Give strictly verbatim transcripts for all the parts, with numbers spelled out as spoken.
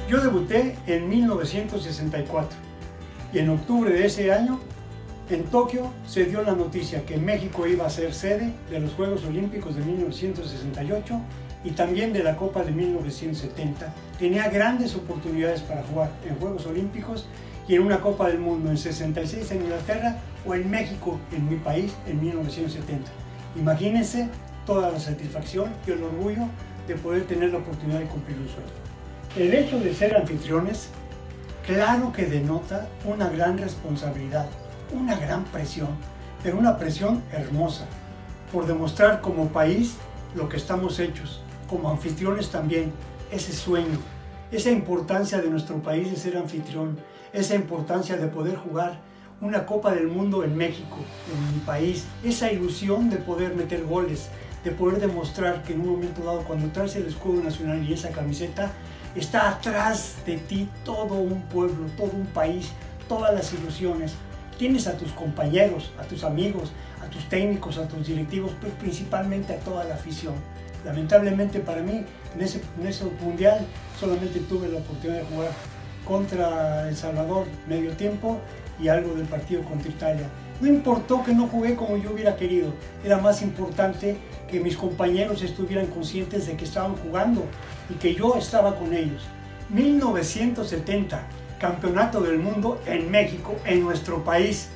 Yo debuté en mil novecientos sesenta y cuatro y en octubre de ese año en Tokio se dio la noticia que México iba a ser sede de los Juegos Olímpicos de mil novecientos sesenta y ocho y también de la Copa de mil novecientos setenta. Tenía grandes oportunidades para jugar en Juegos Olímpicos y en una Copa del Mundo en sesenta y seis en Inglaterra o en México, en mi país, en mil novecientos setenta. Imagínense toda la satisfacción y el orgullo de poder tener la oportunidad de cumplir un sueño. El hecho de ser anfitriones, claro que denota una gran responsabilidad, una gran presión, pero una presión hermosa, por demostrar como país lo que estamos hechos, como anfitriones también, ese sueño, esa importancia de nuestro país de ser anfitrión, esa importancia de poder jugar una Copa del Mundo en México, en mi país, esa ilusión de poder meter goles, de poder demostrar que en un momento dado, cuando traes el escudo nacional y esa camiseta, está atrás de ti todo un pueblo, todo un país, todas las ilusiones. Tienes a tus compañeros, a tus amigos, a tus técnicos, a tus directivos, pero principalmente a toda la afición. Lamentablemente para mí, en ese, en ese mundial, solamente tuve la oportunidad de jugar contra El Salvador medio tiempo y algo del partido contra Italia. No importó que no jugué como yo hubiera querido, era más importante que mis compañeros estuvieran conscientes de que estaban jugando y que yo estaba con ellos. mil novecientos setenta, Campeonato del Mundo en México, en nuestro país.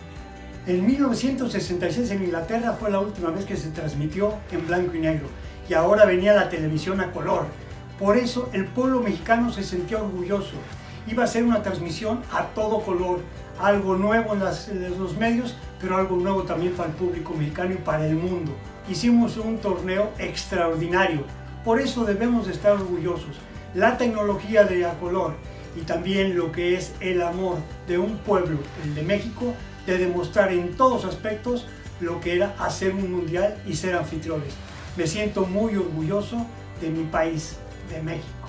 En mil novecientos sesenta y seis en Inglaterra fue la última vez que se transmitió en blanco y negro y ahora venía la televisión a color. Por eso el pueblo mexicano se sentía orgulloso. Iba a ser una transmisión a todo color, algo nuevo en, las, en los medios, pero algo nuevo también para el público mexicano y para el mundo. Hicimos un torneo extraordinario, por eso debemos de estar orgullosos. La tecnología de a color y también lo que es el amor de un pueblo, el de México, de demostrar en todos aspectos lo que era hacer un mundial y ser anfitriones. Me siento muy orgulloso de mi país, de México.